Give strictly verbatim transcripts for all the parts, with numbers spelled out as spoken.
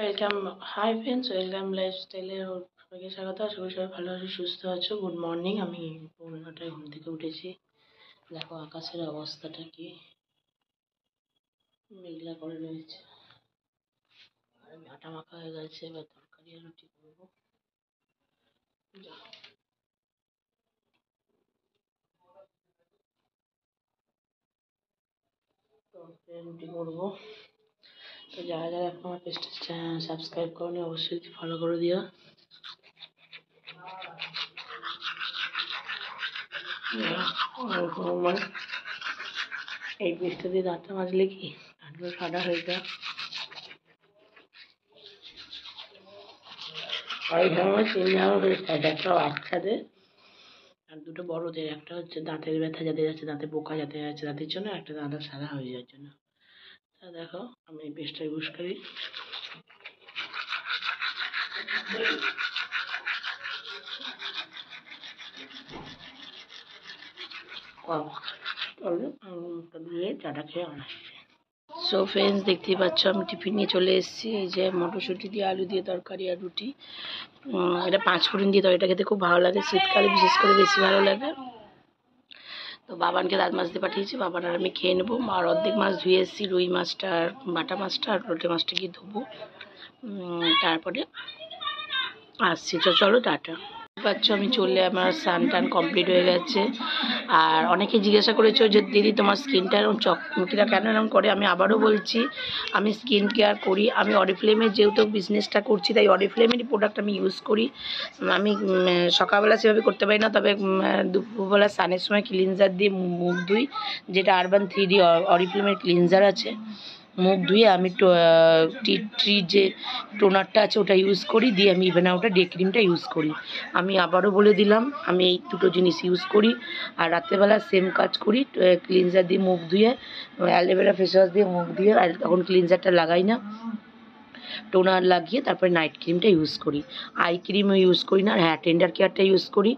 Welcome, hi friends, welcome লাইফস্টাইলে সবাইকে স্বাগত। আশা করি সবাই ভালো আছো, সুস্থ আছো। Good morning. আমি পৌনে নটায় ঘুম থেকে উঠেছি। দেখো আকাশের অবস্থাটা কি, মেঘলা করে রয়েছে। আর আমি আটা মাখা হয়ে গেছে, এবার তরকারি আর রুটি করবো। রুটি করবো। তো যারা যারা এখন আমার পেজটা সাবস্ক্রাইব করোনি অবশ্যই ফলো করে দিও। এই পেজটা দিয়ে দাঁতটা মাজলে কি দাঁতগুলো সাদা হয়ে যায়। আর আমার তিন ধরনের পেস্ট, একটা বাচ্চাদের আর দুটো বড়দের। একটা হচ্ছে দাঁতের ব্যথা যাদের আছে, দাঁতে পোকা যাতে আছে দাঁতের জন্য, একটা দাঁত সাদা হয়ে যাওয়ার জন্য। তা দেখো আমি এই পেস্টটা ইউজ করি। দিয়ে চাটা খেয়ে আসছি। সো ফ্রেন্ডস, দেখতেই পাচ্ছ আমি টিফিন নিয়ে চলে এসেছি। এই যে মটরশুঁটি দিয়ে আলু দিয়ে তরকারি আর রুটি। এটা পাঁচ ফোড়ন দিয়ে তরকারিটা খেতে খুব ভালো লাগে, শীতকালে বিশেষ করে বেশি ভালো লাগে। তো বাবানকে দাঁত মাজতে পাঠিয়েছি, বাবান আর আমি খেয়ে নেবো। আর অর্ধেক মাছ ধুয়ে এসেছি, রুই মাছটা আর বাটা মাছটা আর লোটে মাছটা গিয়ে ধোবো, তারপরে আসছি। তো চলো টাটা। পাচ্ছ আমি চললে আমার স্নান টান কমপ্লিট হয়ে গেছে। আর অনেকে জিজ্ঞাসা করেছো যে দিদি তোমার স্কিনটা এরকম চকমকিটা কেন এরকম করে। আমি আবারও বলছি, আমি স্কিন কেয়ার করি। আমি অরিফ্লেমের যেহেতু বিজনেসটা করছি, তাই অরিফ্লেমেরই প্রোডাক্ট আমি ইউজ করি। আমি সকালবেলা সেভাবে করতে পারি না, তবে দুপুরবেলা স্নানের সময় ক্লিনজার দিয়ে মুখ ধুই, যেটা আরবান থ্রি ডি অরিফ্লেমের ক্লিনজার আছে। মুখ ধুয়ে আমি টি ট্রি যে টোনারটা আছে ওটা ইউজ করি, দিয়ে আমি ইভেন আউটটা ডে ক্রিমটা ইউজ করি। আমি আবারও বলে দিলাম, আমি এই দুটো জিনিস ইউজ করি। আর রাত্রেবেলা সেম কাজ করি, ক্লিনজার দিয়ে মুখ ধুয়ে, অ্যালোভেরা ফেস ওয়াশ দিয়ে মুখ ধুয়ে, আর তখন ক্লিনজারটা লাগাই না, টোনার লাগিয়ে তারপরে নাইট ক্রিমটা ইউজ করি। আই ক্রিমও ইউজ করি না। আর হ্যাঁ, টেন্ডার কেয়ারটা ইউজ করি,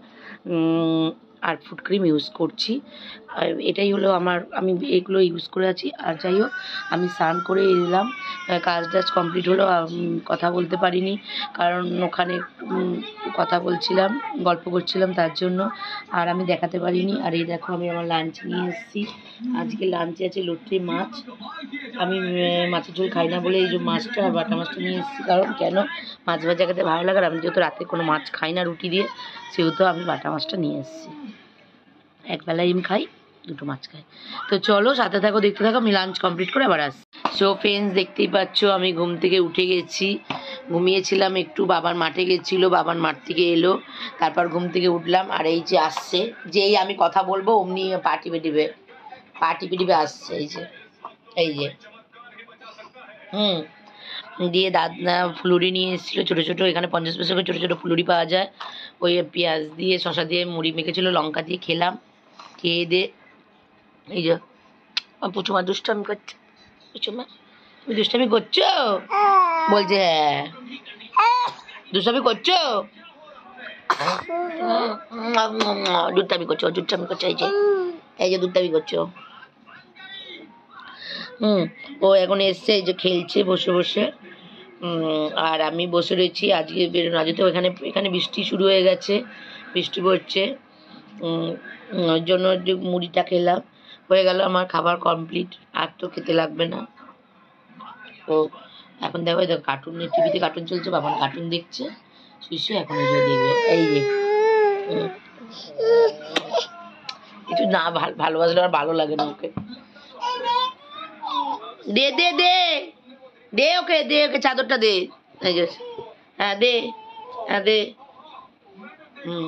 আর ফুড ক্রিম ইউজ করছি। এটাই হলো আমার, আমি এগুলো ইউজ করে আছি। আর যাই হোক, আমি স্নান করে এলাম, কাজ টাজ কমপ্লিট হলো। কথা বলতে পারিনি কারণ ওখানে কথা বলছিলাম, গল্প করছিলাম তার জন্য, আর আমি দেখাতে পারিনি। আর এই দেখো আমি আমার লাঞ্চ নিয়ে এসেছি। আজকে লাঞ্চে আছে লোটে মাছ। আমি মাছের ঝোল খাই না বলে এই যে মাছটা আর বাটা মাছটা নিয়ে এসেছি। কারণ কেন, মাছ ভাজা খেতে ভালো লাগে। আর আমি যেহেতু রাতে কোনো মাছ খাই না রুটি দিয়ে, সেহেতু আমি বাটা মাছটা নিয়ে এসেছি। একবেলা ডিম খাই, দুটো মাছ খাই। তো চলো সাথে থাকো, দেখতে থাকো। আমি লাঞ্চ কমপ্লিট করে আবার আসছি। সো ফ্রেন্ডস, দেখতেই পাচ্ছ আমি ঘুম থেকে উঠে গেছি। ঘুমিয়েছিলাম একটু, বাবার মাঠে গেছিলো, বাবার মাঠ থেকে এলো, তারপর ঘুম থেকে উঠলাম। আর এই যে আসছে, যেই আমি কথা বলবো অমনি পা টিপে টিপে পা টিপে টিপে আসছে। এই যে এই যে হুম দিয়ে দাদা ফুলুরি নিয়ে এসেছিলো ছোটো ছোটো। এখানে পঞ্চাশ পয়সা করে ছোটো ছোটো ফুলুরি পাওয়া যায়। ওই পেঁয়াজ দিয়ে শশা দিয়ে মুড়ি মেখেছিলো, লঙ্কা দিয়ে খেলাম। খেয়ে দিয়ে এই যে পুচুমা দুষ্টামি করছে। পুচুমা তুমি দুষ্টামি করছো বলছে, হ্যাঁ দুষ্টামি করছো, দুধটামি করছো, দুধটামি করছো, এই যে এই যে দুধটামি করছো। হুম ও এখন এসছে, এই যে খেলছে বসে বসে। আর আমি বসে রয়েছি। আজকে বেরোনো, আজকে তো এখানে এখানে বৃষ্টি শুরু হয়ে গেছে, বৃষ্টি পড়ছে। ওই জন্য যে মুড়িটা খেলাম, হয়ে গেল আমার খাবার কমপ্লিট। আর তো খেতে লাগবে না। তো এখন দেখো, দেখো কার্টুন, টিভিতে কার্টুন চলছে, বাবা কার্টুন দেখছে শুয়ে। এখন এই যে দেখবে, এই যে কিছু না ভালোবাসলে আর ভালো লাগে না ওকে। দে দে দে দে ওকে, দে ওকে চাদরটা দে। হ্যাঁ দে, হ্যাঁ দে। হুম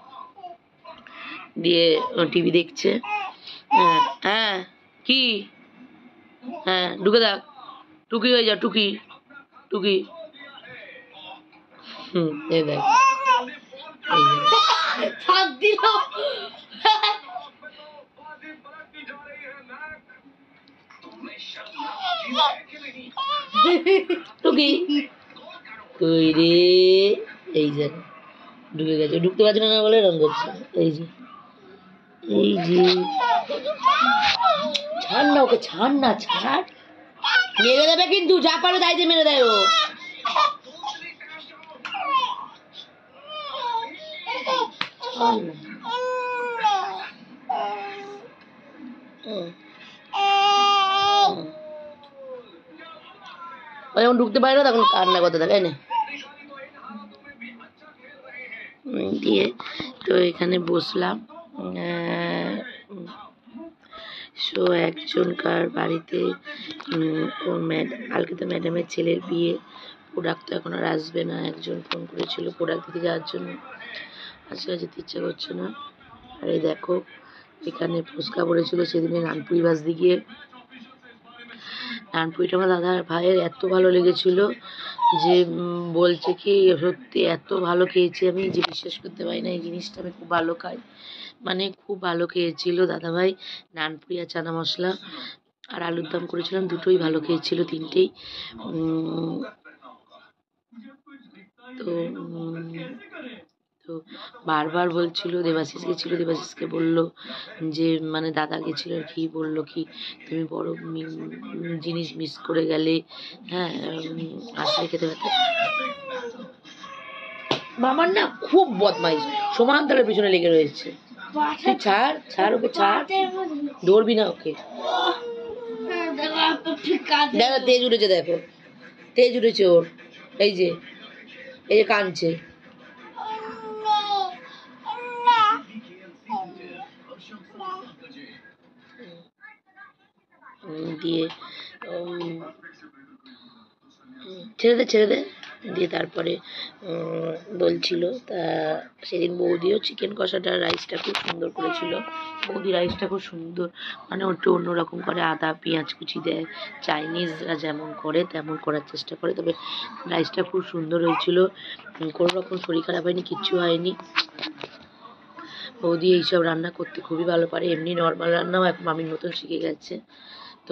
দিয়ে টিভি দেখছে। হ্যাঁ হ্যাঁ কি, হ্যাঁ ঢুকে দেখ, টুকি হয়ে যা, টুকি টুকি। হুম এই দেখ, টুকি কই রে, এই যে ঢুকে গেছে, ঢুকতে পারছে না বলে রঙ করছে। এই যে এই যে ছাড় না ওকে, ছাড় না, ছাড়, মেরে দেবে কিন্তু, যা পারো তাই দিয়ে মেরে দেয় ও। যখন ঢুকতে পারে না তখন কান্না করতে থাকে, তাই না? দিয়ে তো এখানে বসলাম। সো একজনকার বাড়িতে ও ম্যাড কালকে তো ম্যাডামের ছেলের বিয়ে, প্রোডাক্ট তো এখন আর আসবে না। একজন ফোন করেছিল প্রোডাক্ট দিতে যাওয়ার জন্য, আজকে যেতে ইচ্ছা করছে না। আর এই দেখো এখানে ফুচকা পড়েছিল সেদিনে নানপুরি ভাজতে গিয়ে। নানপুরিটা আমার দাদার ভাইয়ের এত ভালো লেগেছিল যে বলছে কি সত্যি এত ভালো খেয়েছি আমি, যে বিশ্বাস করতে পারি না এই জিনিসটা আমি খুব ভালো খাই। মানে খুব ভালো খেয়েছিল দাদাভাই। নানপুরি আর চানা মশলা আর আলুর দম করেছিলাম, দুটোই ভালো খেয়েছিল, তিনটেই। তো তো বারবার বলছিল, দেবাশিস গেছিল, দেবাশিসকে বললো যে মানে দাদা গেছিল আর কি, বললো কি তুমি বড় জিনিস মিস করে গেলে, হ্যাঁ আসলে খেতে খেতে। মামার না খুব বদমাইশ, সমান তালের পিছনে লেগে রয়েছে। তুই ছাড় ছাড় ওকে, ছাড়, ধরবি না ওকে। দেখো তেজ উঠেছে, দেখো তেজ উঠেছে ওর, এই যে এই যে কাঁদছে। দিয়ে ছেড়ে দে ছেড়ে দে দিয়ে তারপরে বলছিল তা সেদিন বৌদিও চিকেন কষাটা রাইসটা খুব সুন্দর করেছিল। বৌদি রাইসটা খুব সুন্দর, মানে একটু অন্যরকম করে, আদা পেঁয়াজ কুচি দেয়, চাইনিজরা যেমন করে তেমন করার চেষ্টা করে। তবে রাইসটা খুব সুন্দর হয়েছিল, কোনো রকম শরীর খারাপ হয়নি, কিচ্ছু হয়নি। বৌদি এইসব রান্না করতে খুবই ভালো পারে, এমনি নর্মাল রান্নাও এক মামির মতন শিখে গেছে। তো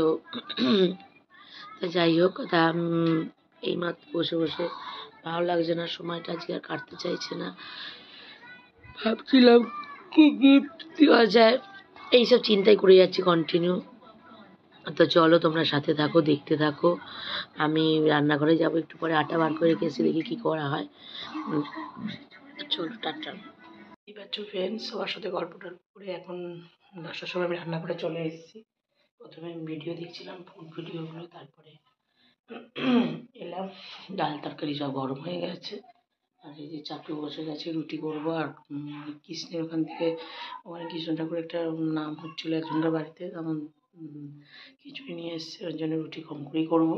যাই হোক, তা এই মাত্র বসে বসে ভালো লাগছে না, সময়টা আজকে আর কাটতে চাইছে না। ভাবছিলাম কি গিফট দেওয়া যায়, এইসব চিন্তাই করে যাচ্ছি কন্টিনিউ। তো চলো তোমরা সাথে থাকো, দেখতে থাকো। আমি রান্নাঘরে যাবো একটু পরে, আটা বার করে রেখে এসে দেখি কী করা হয়। চলো টাটা। বাচ্চু ফ্রেন্ডস, সবার সাথে গল্প টল্প করে এখন দশটার সময় আমি রান্না করে চলে এসেছি। প্রথমে আমি ভিডিও দেখছিলাম, ফুড ভিডিওগুলো, তারপরে এলাম। ডাল তরকারি সব গরম হয়ে গেছে, আর এই যে চাটু বসে গেছে, রুটি করবো। আর কৃষ্ণের ওখান থেকে, ওখানে কৃষ্ণ ঠাকুর একটা নাম হচ্ছিলো একজনকার বাড়িতে, তখন খিচুড়ি নিয়ে এসছে, ওই জন্য রুটি কম করেই করবো।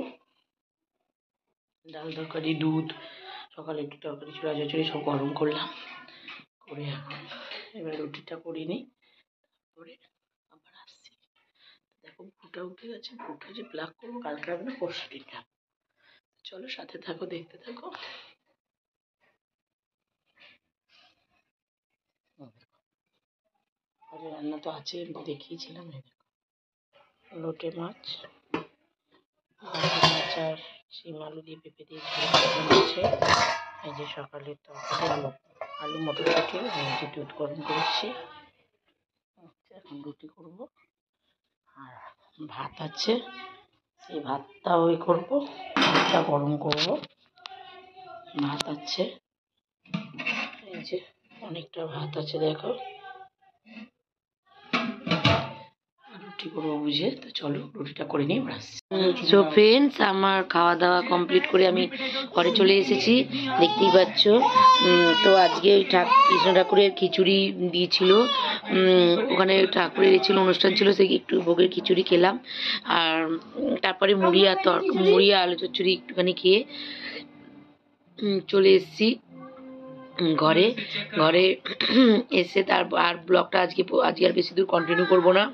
ডাল তরকারি, দুধ, সকালে একটু তরকারি ছোড়া চচড়ি সব গরম করলাম, করে এখন এবার রুটিটা করে নিই, তারপরে আবার আসছি। দেখো ফুটা উঠে গেছে, ফুটা যে প্লাগ করবো কালকে হবে না, পরশু দিন। চলো সাথে থাকো, দেখতে থাকো। আরে রান্না তো আছে, দেখিয়েছিলাম। লোটে মাছ, মাছ আর শিম আলু দিয়ে পেঁপে দিয়ে হচ্ছে। এই যে সকালে তরকারি, আলু আলু মটরশুঁটি, যে দুধ গরম করেছি, এখন রুটি করবো। আর ভাত আছে, এই ভাতটা ওই করবো, ভাতটা গরম করবো। ভাত আছে, এই যে অনেকটা ভাত আছে, দেখো রুটি করবো বুঝে। তো চলো রুটিটা করে নিই, ব্রাস। সো ফ্রেন্ডস, আমার খাওয়া দাওয়া কমপ্লিট করে আমি ঘরে চলে এসেছি, দেখতেই পাচ্ছ। তো আজকে ওই কৃষ্ণ ঠাকুরের খিচুড়ি দিয়েছিল, ওখানে ঠাকুরের ছিল অনুষ্ঠান ছিল, সেই একটু ভোগের খিচুড়ি খেলাম। আর তারপরে মুড়ি আর তর মুড়ি আর আলু চচ্চড়ি একটুখানি খেয়ে চলে এসেছি ঘরে। ঘরে এসে তার আর ব্লগটা আজকে আজকে আর বেশি দূর কন্টিনিউ করবো না,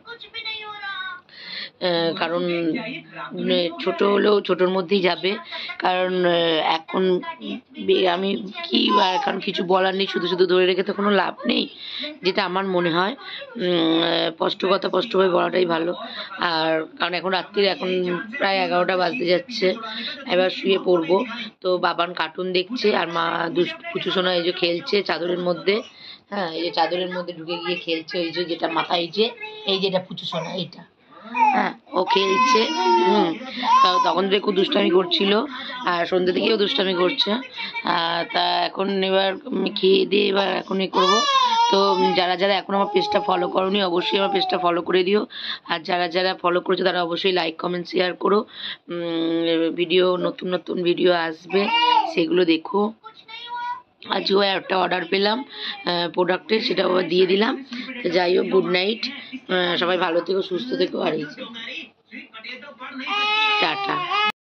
কারণ ছোট হলেও ছোটোর মধ্যেই যাবে। কারণ এখন আমি কি, কারণ কিছু বলার নেই, শুধু শুধু ধরে রেখে তো কোনো লাভ নেই, যেটা আমার মনে হয়। স্পষ্ট কথা স্পষ্টভাবে বলাটাই ভালো। আর কারণ এখন রাত্রির এখন প্রায় এগারোটা বাজতে যাচ্ছে, এবার শুয়ে পড়বো। তো বাবান কার্টুন দেখছে, আর মা দুষ্টু পুচু সোনা এই যে খেলছে চাদরের মধ্যে। হ্যাঁ, এই যে চাদরের মধ্যে ঢুকে গিয়ে খেলছে, ওই যে যেটা মাথায়, এই যে এই যেটা পুচু সোনা, এইটা, হ্যাঁ ও খেলছে। হুম তখন থেকে খুব দুষ্টামি করছিল, আর সন্ধ্যে থেকেও দুষ্টামি করছে। তা এখন এবার খেয়ে দিয়ে এবার এখন এ করবো। তো তো যারা যারা এখন আমার পেজটা ফলো করোনি অবশ্যই আমার পেজটা ফলো করে দিও, আর যারা যারা ফলো করেছো তারা অবশ্যই লাইক কমেন্ট শেয়ার করো। ভিডিও নতুন নতুন ভিডিও আসবে, সেগুলো দেখো। আজও একটা অর্ডার পেলাম প্রোডাক্টের, সেটাও দিয়ে দিলাম। যাই হোক, গুড নাইট, সবাই ভালো থেকো, সুস্থ থেকো, আর এই টাটা।